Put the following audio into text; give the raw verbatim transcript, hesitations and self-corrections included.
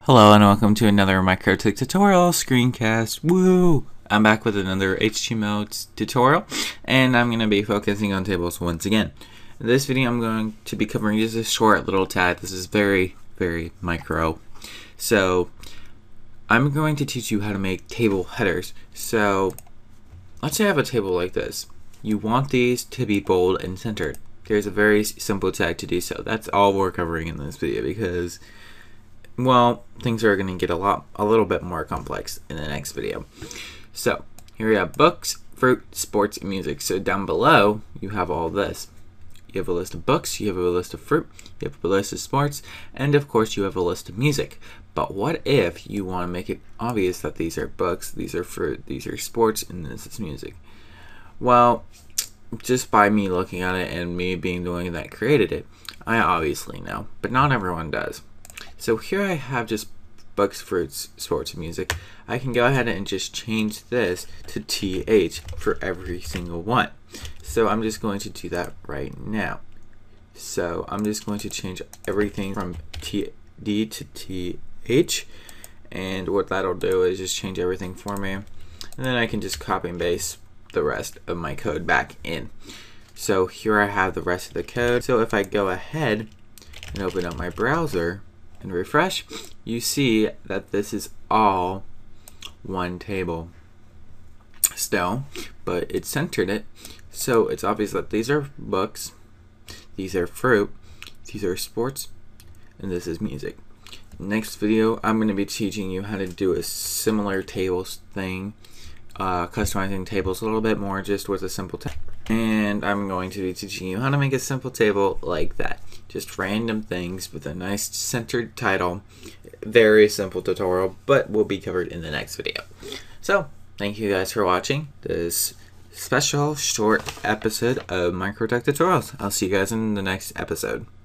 Hello and welcome to another MicroTik tutorial screencast. Woo! I'm back with another H T M L t tutorial, and I'm going to be focusing on tables once again. In this video, I'm going to be covering just a short little tag. This is very, very micro. So, I'm going to teach you how to make table headers. So, let's say I have a table like this. You want these to be bold and centered. There's a very simple tag to do so. That's all we're covering in this video because, well, things are going to get a lot, a little bit more complex in the next video. So here we have books, fruit, sports, and music. So down below, you have all this. You have a list of books, you have a list of fruit, you have a list of sports, and of course you have a list of music. But what if you want to make it obvious that these are books, these are fruit, these are sports, and this is music? Well, just by me looking at it and me being the one that created it, I obviously know, but not everyone does. So here I have just books, fruits, sports, and music. I can go ahead and just change this to T H for every single one. So I'm just going to do that right now. So I'm just going to change everything from T D to T H. And what that'll do is just change everything for me. And then I can just copy and paste the rest of my code back in. So here I have the rest of the code. So if I go ahead and open up my browser and refresh, you see that this is all one table still, but it centered it. So it's obvious that these are books, these are fruit, these are sports, and this is music. Next video, I'm going to be teaching you how to do a similar tables thing, uh, customizing tables a little bit more just with a simple table. And I'm going to be teaching you how to make a simple table like that. Just random things with a nice centered title. Very simple tutorial, but will be covered in the next video. So, thank you guys for watching this special short episode of MicroTik Tutorials. I'll see you guys in the next episode.